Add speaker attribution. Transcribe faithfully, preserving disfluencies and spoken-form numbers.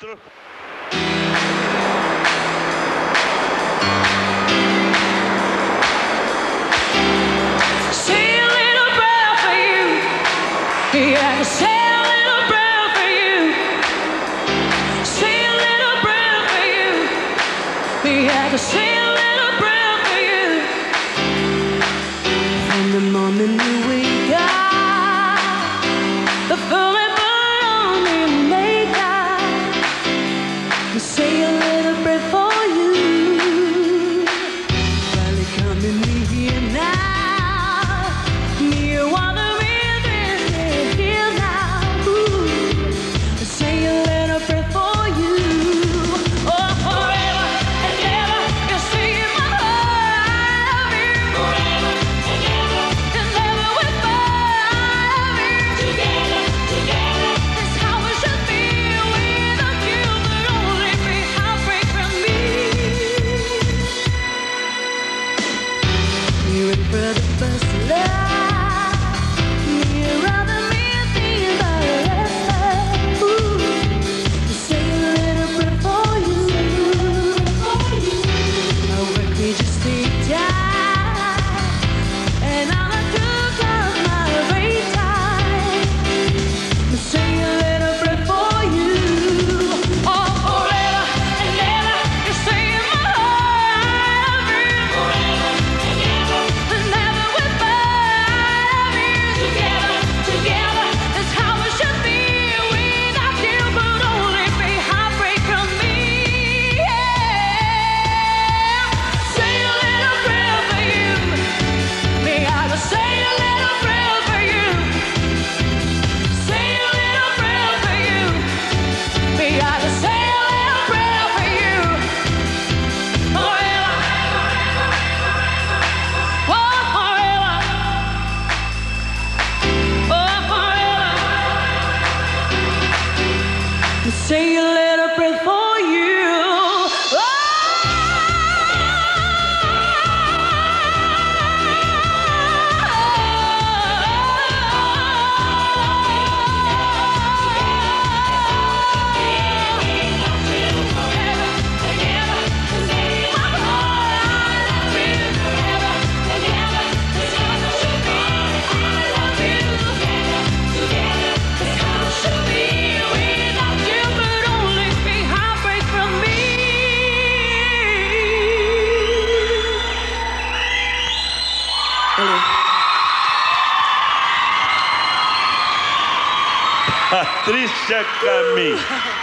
Speaker 1: quatro.
Speaker 2: Say a little prayer for you. Yeah, say a little prayer for you. Say a little prayer for you. Yeah, say a little prayer for you. From the moment you wake up, the fully put on your makeup. Say a little prayer for you. Finally coming me here now. Me want the reason here now. Ooh. Say a little prayer for you. Oh, forever and ever, you stay in my heart. Forever and ever, and ever with fire. Together, together, that's how it should be. Without you, but only be heartbreak from me. You ready for the first love? You rather me think about it. Ooh, say a little prayer for you. My work me just stay down, and I'ma do cause my great time. Say a little prayer for you. Oh, forever and ever, you stay in my heart. Forever and ever, and ever with fire. Together, together, that's how it should be. Without you, but only be heartbreak from me. Yeah. Say a little prayer for you. Me, I will say a little prayer for you. Say a little prayer for you. Me, I will say a little prayer for you. Forever. Oh, forever. Oh, forever. Say a little prayer for you.
Speaker 1: Patrícia Caminho.